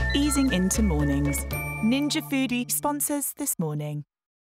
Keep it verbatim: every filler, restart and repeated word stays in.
easing into mornings. Ninja Foodie sponsors This Morning.